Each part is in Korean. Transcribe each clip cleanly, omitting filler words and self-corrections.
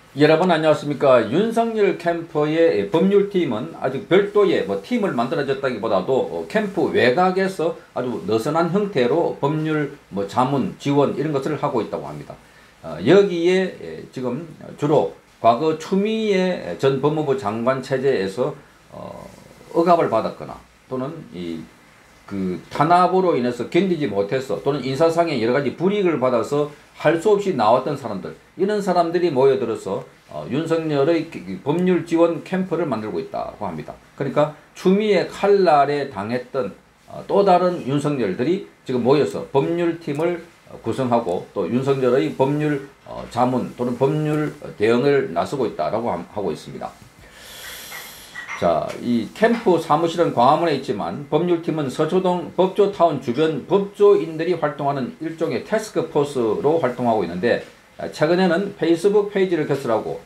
여러분 안녕하십니까. 윤석열 캠프의 법률팀은 아주 별도의 팀을 만들어졌다기보다도 캠프 외곽에서 아주 느슨한 형태로 법률 자문 지원 이런 것을 하고 있다고 합니다. 여기에 지금 주로 과거 추미애 전 법무부 장관 체제에서 억압을 받았거나 또는 그 탄압으로 인해서 견디지 못해서 또는 인사상의 여러 가지 불이익을 받아서 할 수 없이 나왔던 사람들, 이런 사람들이 모여들어서 윤석열의 법률 지원 캠프를 만들고 있다고 합니다. 그러니까 추미애 칼날에 당했던 또 다른 윤석열들이 지금 모여서 법률팀을 구성하고 또 윤석열의 법률 자문 또는 법률 대응을 나서고 있다라고 하고 있습니다. 자, 이 캠프 사무실은 광화문에 있지만 법률팀은 서초동 법조타운 주변 법조인들이 활동하는 일종의 태스크포스로 활동하고 있는데, 최근에는 페이스북 페이지를 개설하고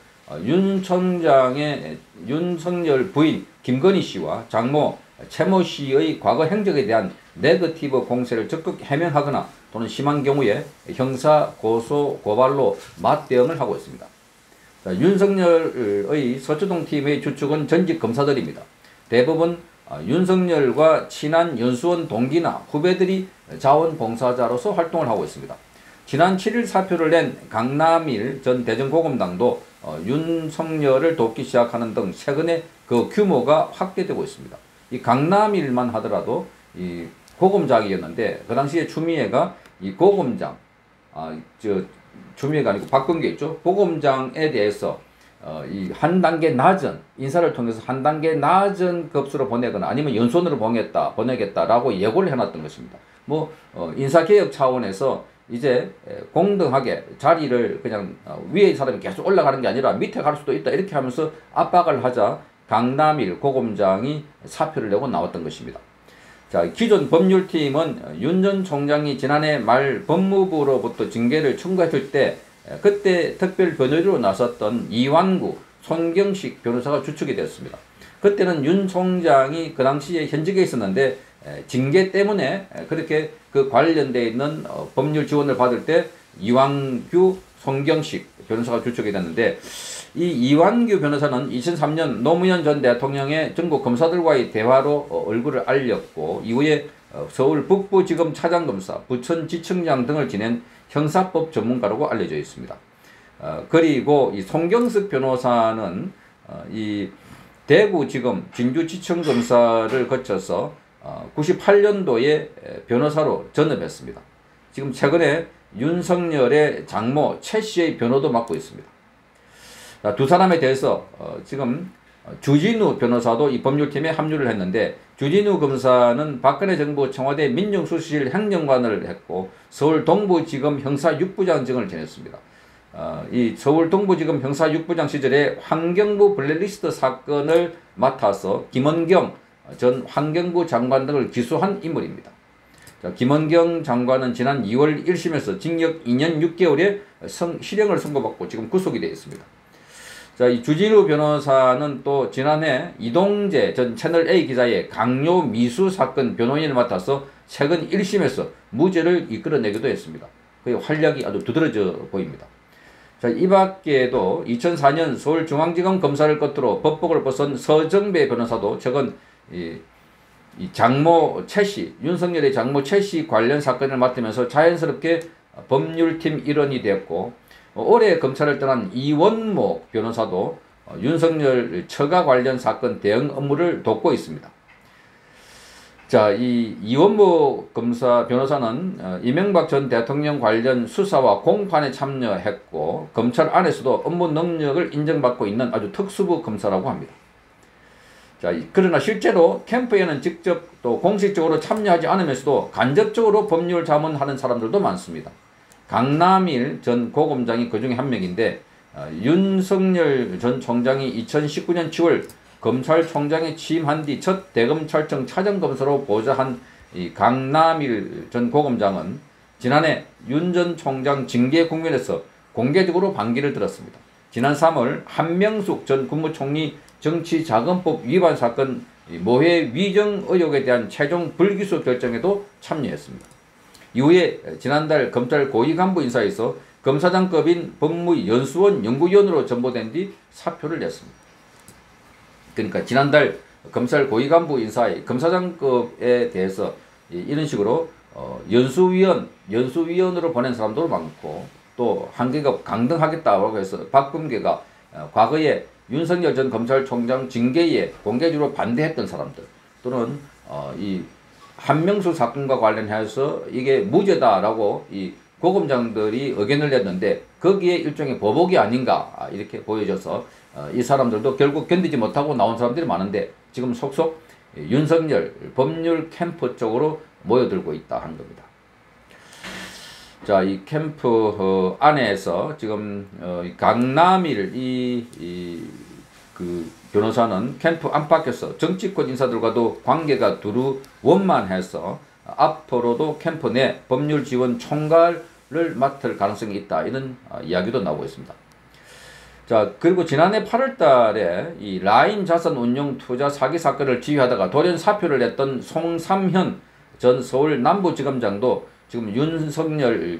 윤석열 부인 김건희 씨와 장모 최모 씨의 과거 행적에 대한 네거티브 공세를 적극 해명하거나 또는 심한 경우에 형사 고소 고발로 맞대응을 하고 있습니다. 자, 윤석열의 서초동 팀의 주축은 전직 검사들입니다. 대부분 윤석열과 친한 연수원 동기나 후배들이 자원봉사자로서 활동을 하고 있습니다. 지난 7일 사표를 낸 강남일 전 대전고검장도 윤석열을 돕기 시작하는 등 최근에 그 규모가 확대되고 있습니다. 이 강남일만 하더라도 이 고검장이었는데 그 당시에 추미애가 이 고검장, 추미애가 아니고 박범계 있죠. 고검장에 대해서 이 한 단계 낮은 인사를 통해서 한 단계 낮은 급수로 보내거나 아니면 연수원으로 보내겠다라고 예고를 해놨던 것입니다. 인사개혁 차원에서 이제 공정하게 자리를 그냥 위에 사람이 계속 올라가는 게 아니라 밑에 갈 수도 있다 이렇게 하면서 압박을 하자 강남일 고검장이 사표를 내고 나왔던 것입니다. 자, 기존 법률팀은 윤 전 총장이 지난해 말 법무부로부터 징계를 청구했을 때 그때 특별 변호인으로 나섰던 이완구, 손경식 변호사가 주축이 되었습니다. 그때는 윤 총장이 그 당시에 현직에 있었는데 징계 때문에 그렇게 그 관련되어 있는 법률 지원을 받을 때 이완규, 손경식 변호사가 주축이 됐는데, 이 이완규 변호사는 2003년 노무현 전 대통령의 전국 검사들과의 대화로 얼굴을 알렸고 이후에 서울 북부지검 차장검사, 부천지청장 등을 지낸 형사법 전문가라고 알려져 있습니다. 그리고 이 손경석 변호사는 이 대구지검 진주지청검사를 거쳐서 98년도에 변호사로 전업했습니다. 지금 최근에 윤석열의 장모 최 씨의 변호도 맡고 있습니다. 두 사람에 대해서 지금 주진우 변호사도 이 법률팀에 합류를 했는데, 주진우 검사는 박근혜 정부 청와대 민정수실 행정관을 했고 서울 동부지검 형사 6부장 등을 지냈습니다. 이 서울 동부지검 형사 6부장 시절에 환경부 블랙리스트 사건을 맡아서 김원경 전 환경부 장관 등을 기소한 인물입니다. 자, 김원경 장관은 지난 2월 1심에서 징역 2년 6개월의 실형을 선고받고 지금 구속이 되어 있습니다. 자, 이 주진우 변호사는 또 지난해 이동재 전 채널A 기자의 강요 미수 사건 변호인을 맡아서 최근 1심에서 무죄를 이끌어내기도 했습니다. 그의 활약이 아주 두드러져 보입니다. 자, 이 밖에도 2004년 서울중앙지검 검사를 끝으로 법복을 벗은 서정배 변호사도 최근 이 장모 최씨, 윤석열의 장모 최씨 관련 사건을 맡으면서 자연스럽게 법률팀 일원이 되었고, 올해 검찰을 떠난 이원모 변호사도 윤석열 처가 관련 사건 대응 업무를 돕고 있습니다. 자, 이 이원모 변호사는 이명박 전 대통령 관련 수사와 공판에 참여했고 검찰 안에서도 업무 능력을 인정받고 있는 아주 특수부 검사라고 합니다. 자, 그러나 실제로 캠프에는 직접 또 공식적으로 참여하지 않으면서도 간접적으로 법률 자문하는 사람들도 많습니다. 강남일 전 고검장이 그 중에 한 명인데, 윤석열 전 총장이 2019년 10월 검찰총장에 취임한 뒤 첫 대검찰청 차장검사로 보좌한 이 강남일 전 고검장은 지난해 윤 전 총장 징계 국면에서 공개적으로 반기를 들었습니다. 지난 3월 한명숙 전 국무총리 정치자금법 위반 사건 모해 위정 의혹에 대한 최종 불기소 결정에도 참여했습니다. 이후에 지난달 검찰 고위 간부 인사에서 검사장급인 법무연수원 연구위원으로 전보된 뒤 사표를 냈습니다. 그러니까 지난달 검찰 고위간부 인사의 검사장급에 대해서 이런 식으로 연수위원으로 보낸 사람도 많고 또 한계가 강등하겠다고 해서 박범계가 과거에 윤석열 전 검찰총장 징계에 공개적으로 반대했던 사람들 또는 이 한명수 사건과 관련해서 이게 무죄다라고 이 고검장들이 의견을 냈는데 거기에 일종의 보복이 아닌가 이렇게 보여져서 이 사람들도 결국 견디지 못하고 나온 사람들이 많은데 지금 속속 윤석열 법률 캠프 쪽으로 모여들고 있다 하는 겁니다. 자, 이 캠프 안에서 지금 강남일 그 변호사는 캠프 안팎에서 정치권 인사들과도 관계가 두루 원만해서 앞으로도 캠프 내 법률 지원 총괄을 맡을 가능성이 있다. 이런 이야기도 나오고 있습니다. 자, 그리고 지난해 8월 달에 이 라인 자산 운용 투자 사기 사건을 지휘하다가 돌연 사표를 냈던 송삼현 전 서울 남부지검장도 지금 윤석열을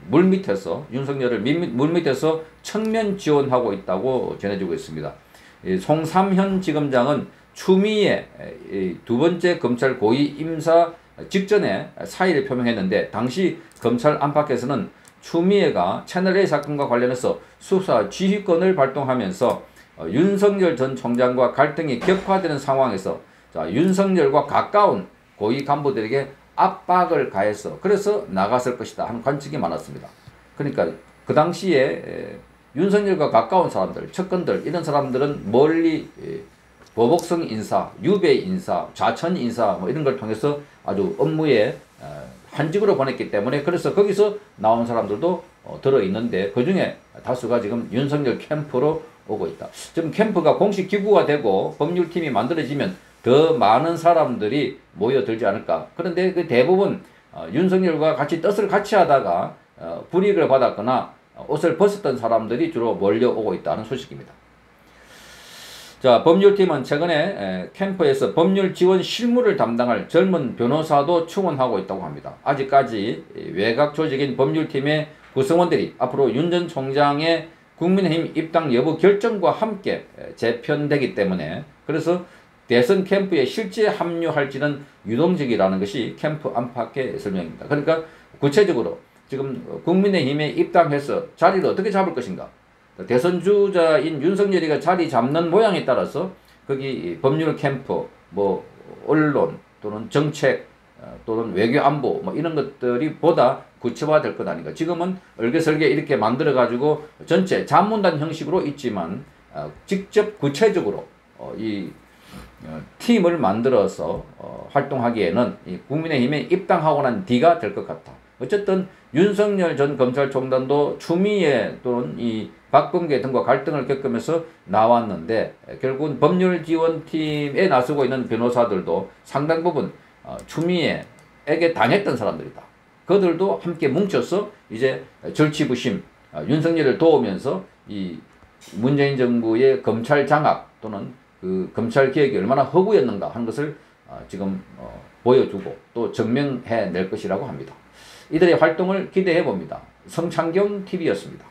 물밑에서 청면 지원하고 있다고 전해지고 있습니다. 송삼현 지검장은 추미애 두 번째 검찰 고위 임사 직전에 사의를 표명했는데 당시 검찰 안팎에서는 추미애가 채널A 사건과 관련해서 수사 지휘권을 발동하면서 윤석열 전 총장과 갈등이 격화되는 상황에서 윤석열과 가까운 고위 간부들에게 압박을 가해서 그래서 나갔을 것이다 하는 관측이 많았습니다. 그러니까 그 당시에 윤석열과 가까운 사람들, 측근들 이런 사람들은 멀리 보복성 인사, 유배 인사, 좌천 인사 뭐 이런 걸 통해서 아주 업무에 한직으로 보냈기 때문에 그래서 거기서 나온 사람들도 들어있는데 그 중에 다수가 지금 윤석열 캠프로 오고 있다. 지금 캠프가 공식 기구가 되고 법률팀이 만들어지면 더 많은 사람들이 모여들지 않을까. 그런데 그 대부분 윤석열과 같이 뜻을 같이 하다가 불이익을 받았거나 옷을 벗었던 사람들이 주로 몰려오고 있다는 소식입니다. 자, 법률팀은 최근에 캠프에서 법률 지원 실무를 담당할 젊은 변호사도 충원하고 있다고 합니다. 아직까지 외곽 조직인 법률팀의 구성원들이 앞으로 윤 전 총장의 국민의힘 입당 여부 결정과 함께 재편되기 때문에 그래서 대선 캠프에 실제 합류할지는 유동적이라는 것이 캠프 안팎의 설명입니다. 그러니까 구체적으로 지금 국민의힘에 입당해서 자리를 어떻게 잡을 것인가. 대선 주자인 윤석열이가 자리 잡는 모양에 따라서 거기 법률 캠프, 뭐 언론 또는 정책 또는 외교 안보 뭐 이런 것들이 보다 구체화될 것 아닌가. 지금은 얼개설개 이렇게 만들어 가지고 전체 자문단 형식으로 있지만 직접 구체적으로 이 팀을 만들어서 활동하기에는 이 국민의힘에 입당하고 난 뒤가 될 것 같다. 어쨌든 윤석열 전 검찰총장도 추미애 또는 이 박범계 등과 갈등을 겪으면서 나왔는데 결국은 법률지원팀에 나서고 있는 변호사들도 상당 부분 추미애에게 당했던 사람들이다. 그들도 함께 뭉쳐서 이제 절치부심 윤석열을 도우면서 이 문재인 정부의 검찰 장악 또는 그 검찰 개혁이 얼마나 허구였는가 하는 것을 지금 보여주고 또 증명해 낼 것이라고 합니다. 이들의 활동을 기대해 봅니다. 성창경 TV였습니다.